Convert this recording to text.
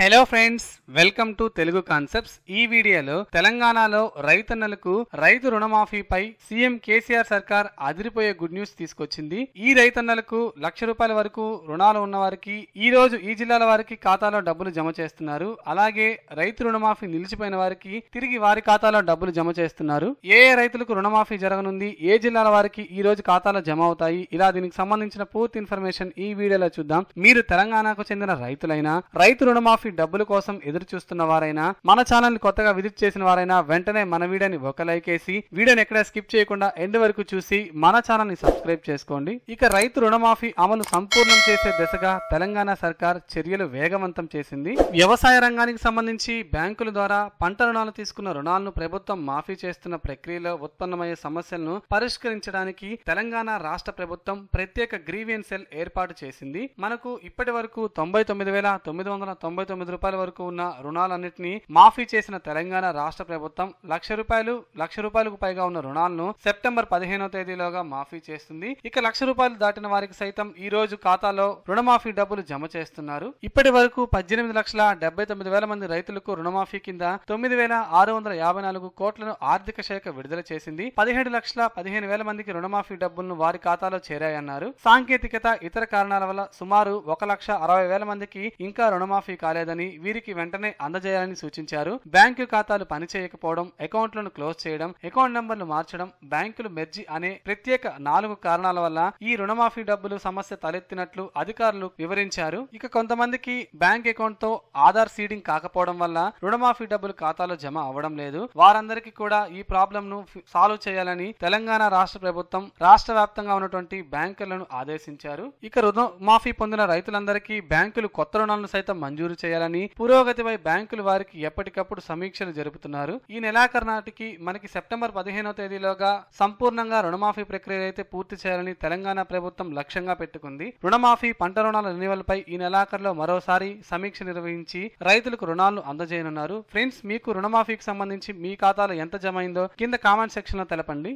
Hello friends, welcome to Telugu concepts. ఈ వీడియోలో తెలంగాణలో రైతన్నలకు రైతు రుణమాఫీపై సీఎం కేసీఆర్ సర్కార్ అదిరిపోయే గుడ్ న్యూస్ తీసుకొచ్చింది. ఈ రైతన్నలకు ₹1,00,000 వరకు రుణాలు ఉన్న వారికి ఈ రోజు ఈ జిల్లాల వారికి ఖాతాలో డబ్బులు జమ చేస్తున్నారు. అలాగే రైతు రుణమాఫీ నిలిచిపోయిన వారికి తిరిగి వారి ఖాతాలో డబ్బులు జమ చేస్తున్నారు. ఏ రైతులకు రుణమాఫీ జరగనుంది, ఏ జిల్లాల వారికి ఈ రోజు ఖాతాలో జమ అవుతాయి, ఇలా దీనికి సంబంధించిన పూర్తి ఇన్ఫర్మేషన్ ఈ వీడియోలో చూద్దాం. మీరు తెలంగాణకు చెందిన రైతులైనా, రైతు రుణమాఫీ డబ్బుల కోసం ఎదురు చూస్తున్న వారైనా, మన ఛానల్ ని కొత్తగా విజిట్ చేసిన వారైనా వెంటనే మన వీడియోని ఒక లైక్ వేసి వీడియోని ఎక్కడ స్కిప్ చేయకుండా ఎండ్ వరకు చూసి మన ఛానల్ ని సబ్స్క్రైబ్ చేసుకోండి. ఇక రైతు రుణమాఫీ అమలు సంపూర్ణం చేసే దిశగా తెలంగాణ సర్కార్ చర్యలు వేగవంతం చేసింది. వ్యవసాయ రంగానికి సంబంధించి బ్యాంకుల ద్వారా పంట రుణాలు తీసుకున్న రుణాలను ప్రభుత్వం మాఫీ చేస్తున్న ప్రక్రియలో ఉత్పన్నమయ్యే సమస్యలను పరిష్కరించడానికి తెలంగాణ రాష్ట్ర ప్రభుత్వం ప్రత్యేక గ్రీవియన్స్ సెల్ ఏర్పాటు చేసింది. మనకు ఇప్పటి వరకు ₹99,999 వరకు ఉన్న రుణాలన్నింటినీ మాఫీ చేసిన తెలంగాణ రాష్ట్ర ప్రభుత్వం ₹1,00,000 పైగా ఉన్న రుణాలను సెప్టెంబర్ 15వ తేదీలోగా మాఫీ చేస్తుంది. ఇక ₹1,00,000 దాటిన వారికి సైతం ఈ రోజు ఖాతాలో రుణమాఫీ డబ్బులు జమ చేస్తున్నారు. ఇప్పటి వరకు 18,79,000 మంది రైతులకు రుణమాఫీ కింద 9,654 కోట్లను ఆర్థిక శాఖ విడుదల చేసింది. 17,15,000 మందికి రుణమాఫీ డబ్బులను వారి ఖాతాలో చేరాయన్నారు. సాంకేతికత, ఇతర కారణాల వల్ల సుమారు 1,60,000 మందికి ఇంకా రుణమాఫీ కాలేదని, వీరికి వెంటనే అందజేయాలని సూచించారు. బ్యాంకు ఖాతాలు పనిచేయకపోవడం, అకౌంట్లను క్లోజ్ చేయడం, అకౌంట్ నంబర్లు మార్చడం, బ్యాంకులు మెర్జీ అనే ప్రత్యేక 4 కారణాల వల్ల ఈ రుణమాఫీ డబ్బులు సమస్య తలెత్తినట్లు అధికారులు వివరించారు. ఇక కొంతమందికి బ్యాంక్ అకౌంట్ తో ఆధార్ సీడింగ్ కాకపోవడం వల్ల రుణమాఫీ డబ్బులు ఖాతాలో జమ అవ్వడం లేదు. వారందరికీ కూడా ఈ ప్రాబ్లం ను సాల్వ్ చేయాలని తెలంగాణ రాష్ట్ర ప్రభుత్వం రాష్ట్ర వ్యాప్తంగా ఉన్నటువంటి బ్యాంకులను ఆదేశించారు. ఇక రుణమాఫీ పొందిన రైతులందరికీ బ్యాంకులు కొత్త రుణాలను సైతం మంజూరు చేయాలని, పురోగతిపై బ్యాంకులు వారికి ఎప్పటికప్పుడు సమీక్షలు జరుపుతున్నారు. ఈ నెలాఖరు నాటికి మనకి సెప్టెంబర్ 15వ తేదీలోగా సంపూర్ణంగా రుణమాఫీ ప్రక్రియ అయితే పూర్తి చేయాలని తెలంగాణ ప్రభుత్వం లక్ష్యంగా పెట్టుకుంది. రుణమాఫీ, పంట రుణాల రెన్యువల్ పై ఈ నెలాఖరులో మరోసారి సమీక్ష నిర్వహించి రైతులకు రుణాలను అందజేయనున్నారు. ఫ్రెండ్స్, మీకు రుణమాఫీకి సంబంధించి మీ ఖాతాలో ఎంత జమ అయిందో కింద కామెంట్ సెక్షన్ లో తెలపండి.